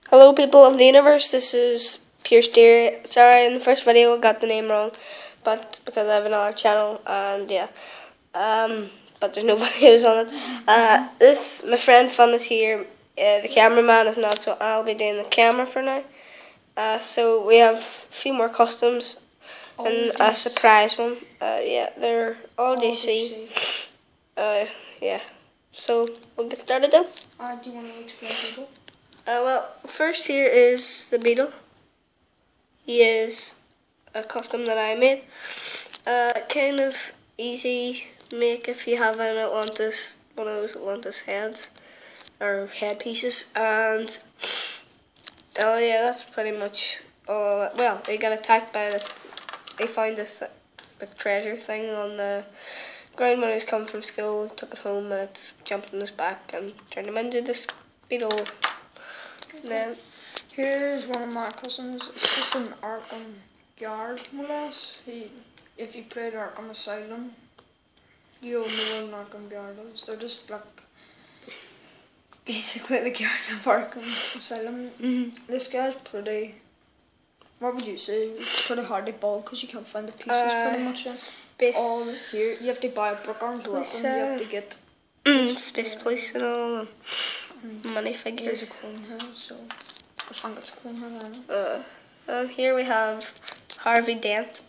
Hello people of the universe, this is Pierce Deer. Sorry, in the first video I got the name wrong, but because I have another channel, and yeah, but there's no videos on it. This, my friend Fun is here, the cameraman is not, so I'll be doing the camera for now. So we have a few more customs, and a surprise one. Yeah, they're all DC. Yeah, so we'll get started then. Do you want to explain people? Well, first here is the Beetle. He is a custom that I made. Kind of easy make if you have an Atlantis, one of those Atlantis heads or headpieces, and oh yeah, that's pretty much all. Well, he got attacked by this. He found this the treasure thing on the ground when he was coming from school. Took it home and it jumped on his back and turned him into this beetle. Then here's one of my customs. It's just an Arkham guard, more or less. If you played Arkham Asylum, you'll know what an Arkham guard is. They're just like basically the guards of Arkham Asylum. This guy's pretty. What would you say? It's pretty hard to build because you can't find the pieces pretty much. All this here, you have to buy a brick armed weapon. You have to get Space Police and all money figures. Here's a clone head, so I think it's a clone head. And here we have Harvey Dent.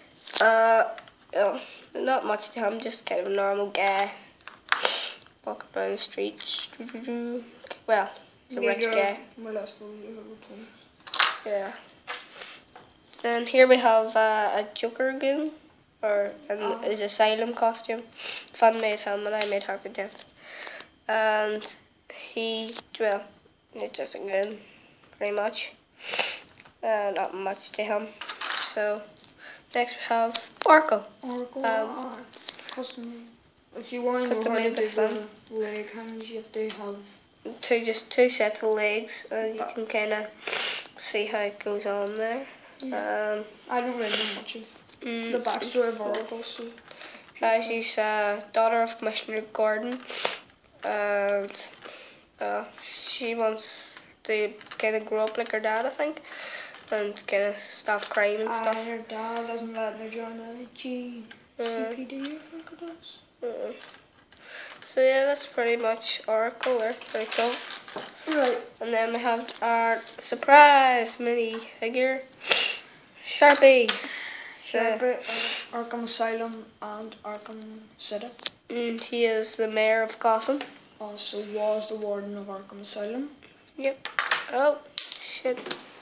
Not much to him, just kind of a normal guy walking down the streets. Well, he's a rich guy. More or less yeah. Then here we have a Joker goon, or in his asylum costume. Fun made him and I made Harvey Dent. And he's just a goon, pretty much. Not much to him. So next we have Oracle. Custom. If you want to know how to do the leg hands, you have to have two sets of legs, and you can kind of see how it goes on there. Yeah. I don't really know much of the backstory of Oracle, so. She's daughter of Commissioner Gordon, and she wants to kind of grow up like her dad, I think, and kind of stop crime and stuff. Her dad doesn't let her join the GCPD, I think it is. So yeah, that's pretty much Oracle there, pretty cool. Right. And then we have our surprise mini figure, Sharpie. Arkham Asylum and Arkham City. He is the mayor of Gotham. Also was the warden of Arkham Asylum. Yep. Oh, shit.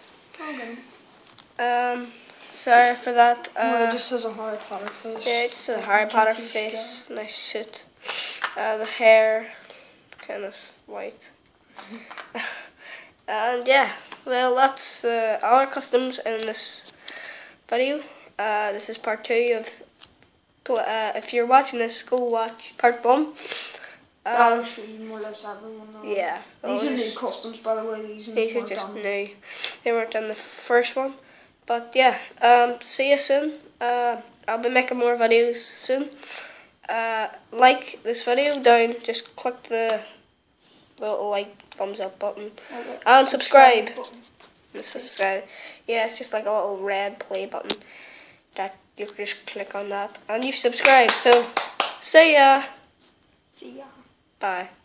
Okay. Sorry for that. It just has a Harry Potter face. Yeah, it just has a Harry Potter face. Nice suit. The hair, kind of white. And yeah, well, that's all our customs in this video. This is part 2 of. If you're watching this, go watch part 1. I'll show you more or less everyone. Yeah. These are new customs, by the way. These are just new. They weren't on the first one. But yeah, see you soon. I'll be making more videos soon. Like this video down, just click the little thumbs up button and subscribe. Yeah, it's just like a little red play button that you can just click on that and you've subscribed. So see ya. See ya. Bye.